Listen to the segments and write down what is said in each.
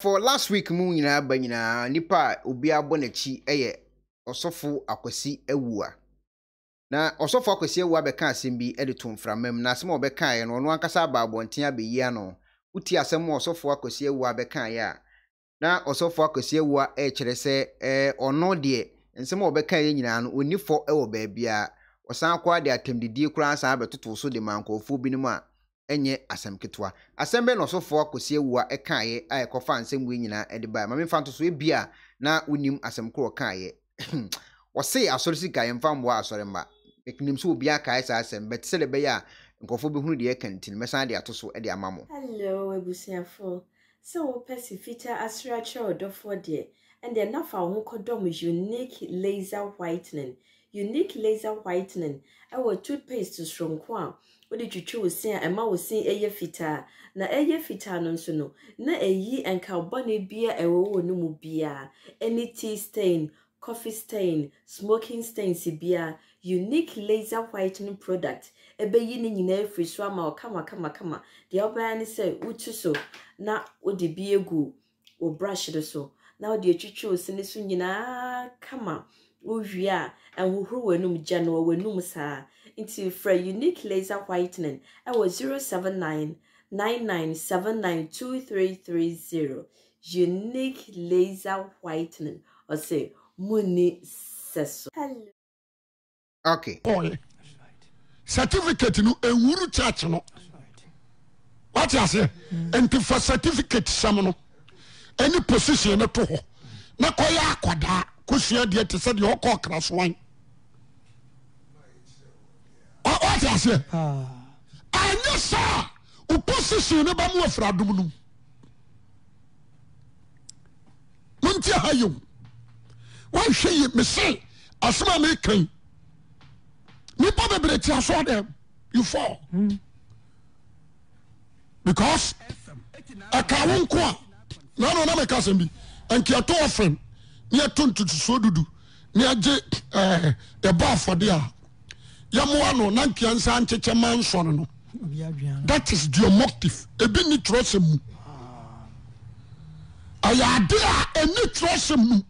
for last week mu nyina ba nyina nipa obi abonachi eye osofo Akwasi awuah. Na osofo Akwasi awuah beka asem bi editom framam na asem obeka ye no no ankasa ababonten abeyi ano. Uti asem osofo Akwasi awuah beka ye a na osofo Akwasi awuah kire se ono de nsem obeka ye nyina no onifo ewo ba bia osan kwa de atemdidie kura ansa abetoto so de mankofo binim a enye asem ketwa asembe no sofo Akwasi awuah ekaye a ekofa nsem we nyina ediba Maame fanto so ebia na unim asem kro kaye wose asori sika yemfa mbo asori mba ekinim so obi akaye sa asem bet selebe ya nkofo be hunu de kantin mesan de atoso de amamo. Hello ebusiafo, so pesifita asracha Odifour de and the nafa ho kodom unique laser whitening our toothpaste stronko a wodi twitwi osin a ema osin eye fita na eye fita no nso no na eyi enka obone bia ewo no mu bia any tea stain, coffee stain, smoking stain bia unique laser whitening product ebeyi ni nyina efri so ama kama de oba ni say utu so na odi bia egu o brush do so na odi twitwi osin so nyina kama Uvia and who wenum Jano wenum sa into for unique laser whitening. I was 07999792330. Unique laser whitening or say Muni Seso. Hello. Okay. Boy. Certificate no a wuru church no. What you say? And for certificate some any position no to na koya kwada. Kusia de te said your cock crash wine. What I say? I know, sir. Opposition about more fraudulum. Muntia Hayum. Why say me say, as my making? Me probably saw them. You fall. Because I can't go. No, my cousin be. And Kiato offering. Near to so do near the bar for dear Yamuano, Nankian Sanche Manson. That is your motive. A bit nitrosum. I adhere a nitrosum.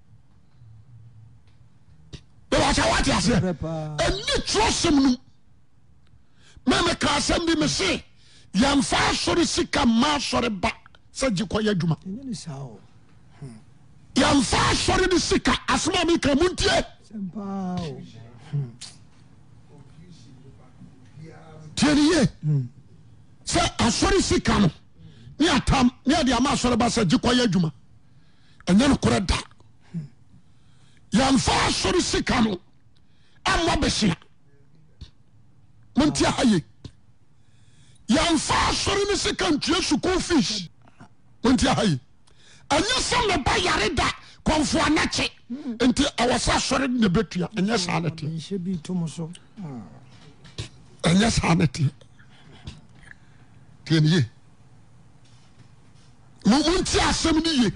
What I say? A nitrosum. Meme Cassandi me say, Yam far sorry sick a mass or a back, said Jikoya Juma. Yam far sorry the sicker as Mammy Camuntia. Tell Sir, a sorry sicker near Tam, near the Amassor Bassa Jikoya Juma, and then correct that. Yam far sorry sicker, and Mabessia Montia Haye. Yam far sorry the second to go fish Montia Haye. And you send the bayarida come for a nache until I was sorry in the betria and yes, sanity. Should be Tomoso. And yes, sanity. 10 years. Muntia 70 years.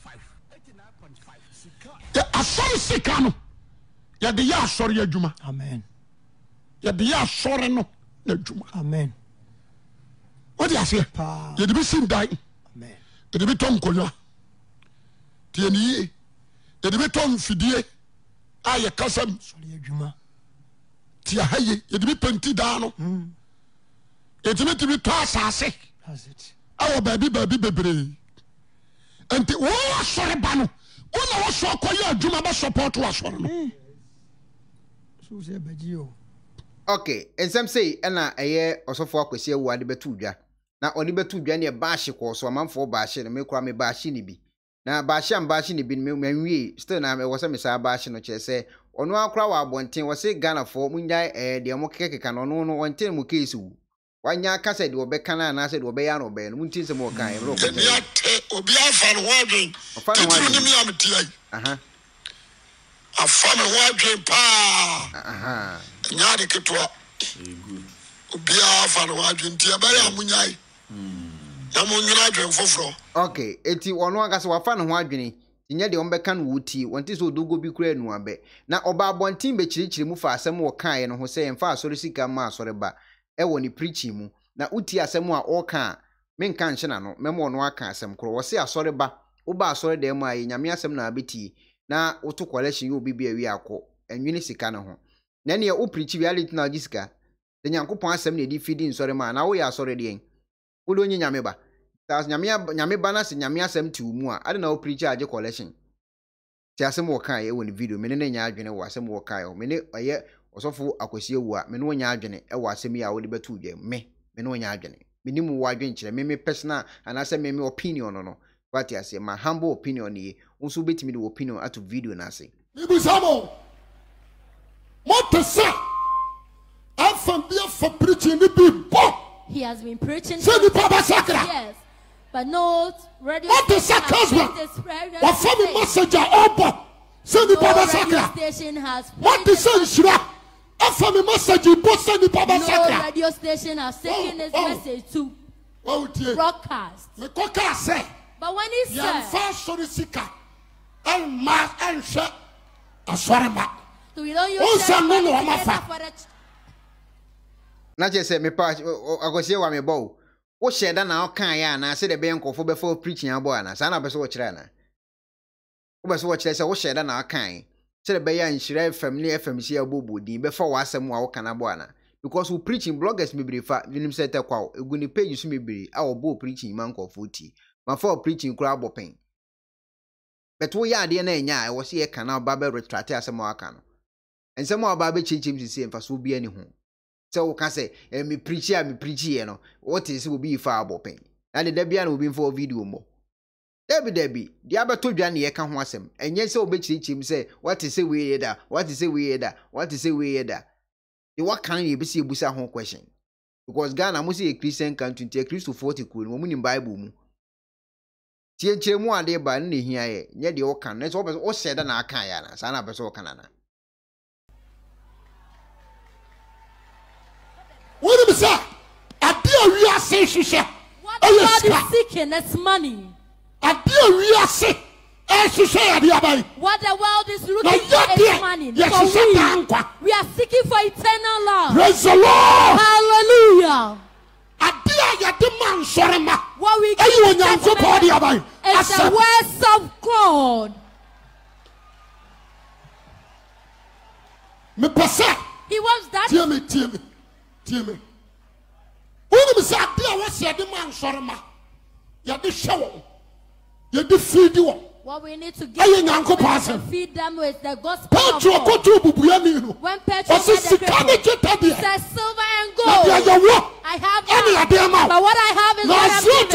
A sorry sicano. Ya the ya sorry Juma. Amen. Ya the ya sorry no Juma. Amen. What do you say? You be seen dying. Amen. You be Tom Koya. Tieni e de beton fidie aye kasam sori adwuma tia haye e de penti da no e de to asase has it awo baby bebre enti wo asore ba no wo na wo so koye adwuma ba support wo asore no so se bagio. Okay, ensem say na eye osofo Akwasi awuah de betu dwa na oni betu dwa ne ba hye ko so amanfo ba hye no me kura me ba hye ni bi na bashi ni bin menwie still na me wose me sa bashi no chese ono akra wa abonten wose Ghana for munya de mo kekeka no no wonten mu case wu wanya kasa de obeka na na se de obeya no be no muntin se mo kan e bro ko obi afa no wadwen ni mi amtia aha afa no wadwen pa aha nya de ketwa obi afa no wadwen ti abaya munyai Okay, eti ono agase wafa ne ho adwene nya de ombeka no wuti wonti so dogo bi kura enu abe na oba abontin be chirichiri mu fa asem wo kan ye no ho se emfa asori sika ma asori ba e woni preaching mu na uti asem a o kan men kan hye na no memo no aka asem kro wo se asore ba wo ba asore dem ma yi nyame asem na abeti na wo to collection yo bi wi akọ enwini sika ne ho na ne wo preach reality na gisika de Nyankopon asem na edi fidi nsore ma na wo ya asore de en wo do nyi nyame ba tas nyame ba na se nyame asem ti mu a ade na wo preach age collection ti asem wo kan ye wo ni video me ne nya adwene wo asem wo kan yo me ne oye osofo Akwasi awuah me no nya adwene e wo asem ya wo de betu dwem me no nya adwene me ni mu wo adwene kire me personal anase me opinion no what I say my humble opinion ye unso betimi the opinion at video na say Ibusamo Montesa Afam be for preaching the people. He has been preaching. Yes. But no radio message over. Send the Baba Sakra. Station has what the sun shira. Afam message post send the Baba Sakra. No radio station has taken this message to broadcast. But when he said so we don't use na je say me pa Akwasi wa me bo wo sheda na o kan ya na se de be nkofo be for preaching abo ana sa na be so wo kire na wo be so wo kire se wo sheda na kan se de be ya nhire family FMC abobo din be for wa asem wa wo kan abo ana because we preaching bloggers me brifa vinim se te kwa egu ni page so me bri a wo bo preaching man nkofo ti ma for preaching kura abopen but wo ya de na nya e wo se ye kan na ba be retract asem wa kan no ensem wa ba be chichim sisi emfa so bi ani ho so we can say me preach here no what is will be far abopen na de bia na obi for video mo debi di abeto dwa na ye ka ho asem enye se obechirichim say what is say we da what is say we da what is say we da the what can you be see ebusa ho question because Ghana mo say a Christian country tie Christo 40 cool mo ni Bible mu tie kire mu ade ba na hia ye nye de o kan na so o sheda na aka ya na sa na be so o kan na what do you say? We are saying, what God is seeking is money. What the world is looking for is money. So we are seeking for eternal love. Praise the Lord. Hallelujah. What we give is the words of God. He wants that. Tell me. When you say I was the man sorma, you the show, you the feed you. What we need to give to feed them with the gospel of God. When Petrol says silver and gold, I have that, but what I have is what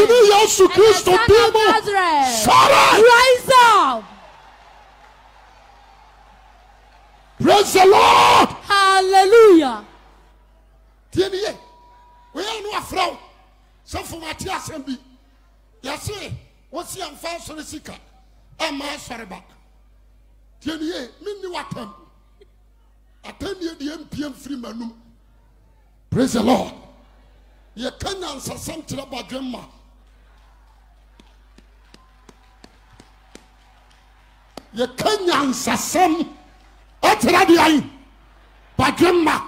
I'm giving. Rise up. Praise the Lord. Hallelujah. We are no afraid. So for my tears and be. Yes, what's the unfast on the seeker? And my sorry back. Tienny, Mindy Watem. Attend you the MPM free manu. Praise the Lord. You can't answer something about grandma. You can't answer some. What's the but grandma.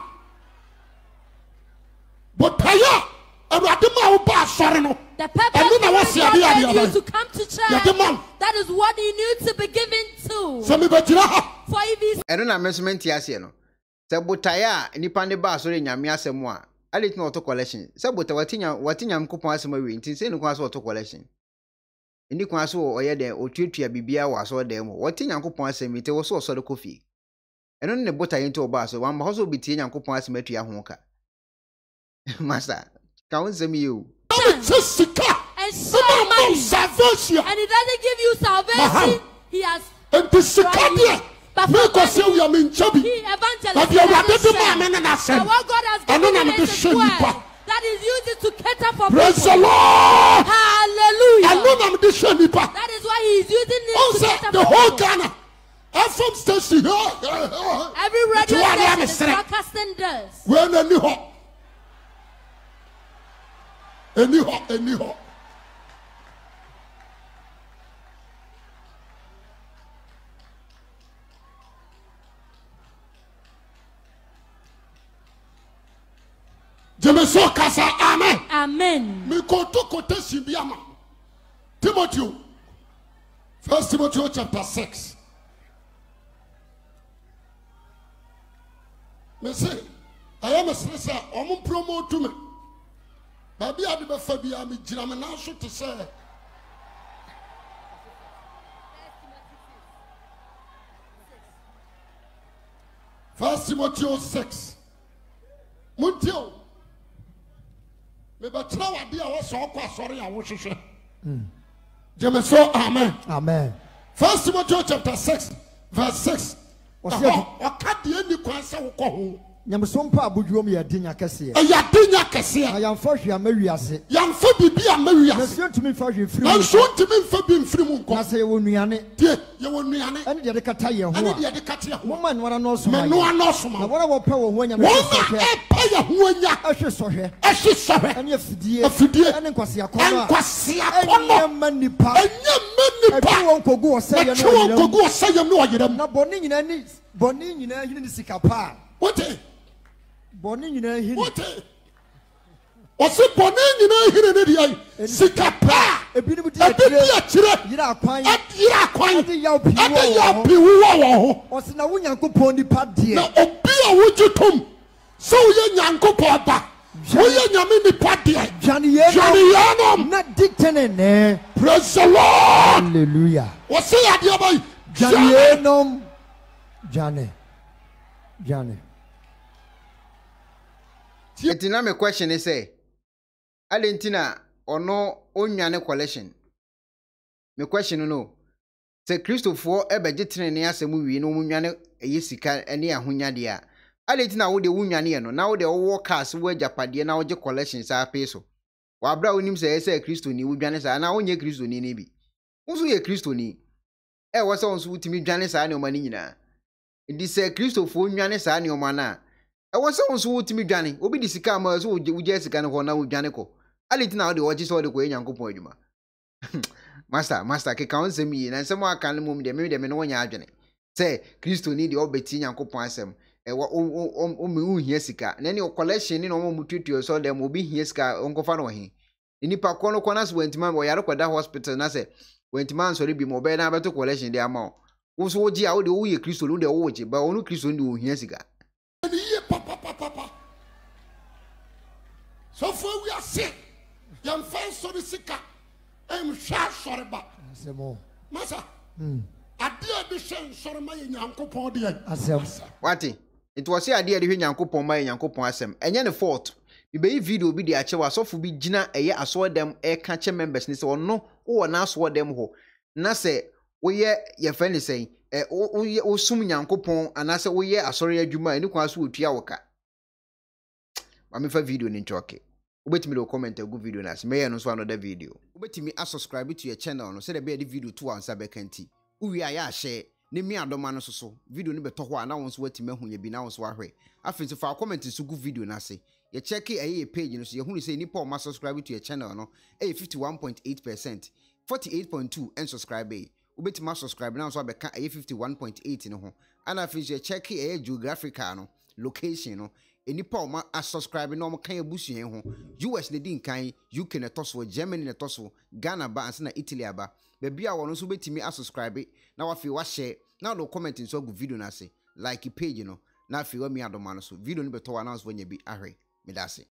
But the purpose of you to come to church, that is what you need to be given to. For if I don't measurement yasiano. Sabotaya, Nipande Bass or Yamia Samoa. I did not collection. Sabota Watinyam coupon as my wing, since any class auto collection. In the class or yet or Tria Bibia was or them, Watinyam coupon as me, was also the coffee. And on the butter into a bass, one also be Tinyam coupon as Metria Honka. Master, can't say me you. and so money, and he doesn't give you salvation. He has and the second because we are in Chubby. He evangelized. What God has given him is word that is used to cater for praise people. The Lord. Hallelujah. That is why he is using it to cater the for whole people. Ghana. FM station. Every radio station is broadcasting this. When anyhow. Jemeso kasa amen. Amen. Me go to quotation biama. Timothy. 1 Timothy chapter 6. Me say, I am a sister, I'm promote to me. Baby, I be Fabia, me Jinamana should to say. First Timothy 6. Muntio. Me betra wadi a was so sorry I was sure. Jemeso amen. Amen. First Timothy chapter 6 verse 6. O ka de ni kwan se wo ko ho. Nyamsompa abudwom ya dinya kese. E ya dinya kese. Ayamfa hwea mawiase. Yamfa bibia mawiase. Na suntumi fa hwe firi. Na suntumi fa bi mfiri mu nko. Na se ye wonuane. Die, ye wonuane. Ene de kata ye ho. Ene de kata ye ho. Moma nwana no so. Me no anosoma. Na wona wo pa wo ho anya me so hwe. E pa ye ho anya. Ahwe so hwe. Ahwe so hwe. Ene afidie. Afidie. Ene nkwase akona. Nkwase akona. Ene manipa. Ene manipa. Ebi won kogu osayem no. Ebi won kogu osayem no oyeram. Na boni nyina hini ni sikapa. What? Boni nyina hini. What? Ose boni nyina hini ne dia sikapa. Ebi ni di akire. Yira akwan. Yira akwan. Ade yaw piwo. Ade yaw piwo wo. Ose na wo Nyankopon nipa de. Na obi a wujutum. So ye Nyankopon ba. Wo ye nyame nipa de. Jani ye. Na diktene ne. Praise the Lord. Hallelujah. Ose ade boy. Jani Jane. Etina me question is say Alentina or no onwane collection. Me question no. Say Christopher ebe jitrene ne asemu wi no munwane eyesika ene ahonya de a. Alentina wo de wunwane no na wo de wo cars wo japade na wo je collection sa peso. Wa bra onim say Christo ni wudwane sa na wonye Christo ni ne bi. Unso ye Christo ni. E wo say unso wutimi dwane sa ne o mani nyina. Ndi say Christopher nwane sa ne o mana. E wo say unso wutimi dwane. Obi di sika ma so wuje sika ne ho na wudwane ko. Alentina wo de wo so de ko Nyankopon adwuma. Master ke kan nsem yi na nsem aka ne mum de me no wonya adwene. Say Christo ni de obeti Nyankopon asem. E wo me unhia sika. Na ne collection ni no mo mututu so dem obi hia sika onkofa no he. Nipa kono nas wentima wo yare kwada hospital na say wentima nsori bi mo be na beto collection de ama wo so woji a wo de wo ye Christo no de wo woji ba onu Christo ni wo hia sika. Papa. So for we are sick. Yam fan so the sika. Em sha sore ba. Asemo. Masa. Ade bi shen sore ma Nyankopon de. Asem. Wati. It was here de Nyankopon ma Nyankopon asem. Enye ne fault. Bi be video bi de ache wa sofu bi gina eye aso dem e ka che members ni se ono wo na aso dem ho. Na se wo ye friend say wo sum Nyankopon anase wo ye asori adwuma eni kwa so otua woka. Maame fa video ni nchoke. Ubetimi do comment a good video na se me no so another video. Ubetimi subscribe to your channel no se de be the video to ansa bekanti. Uwi aya share ne mi adoma no so video ni beto ho ana won so watimi ahu ye bi na won so ahwe. Afin so fa comment so good video na se. Ye check a page no so ye hunu say nipa o ma subscribe to your channel no 51.8%, 48.2 and subscribe. Ubetimi subscribe na so abeka 51.8 no ho. Ana afin so ye check a geographical no location no enipa oma subscribe na omo kan abusuen ho US ne din kan UK ne toso Germany ne toso Ghana ba ansa na Italy aba be bia wono so betimi subscribe na wafi wa share na do comment so go video na se like page no na afi wa mi adoma no so video no beto wa na so nya bi ahwe medase.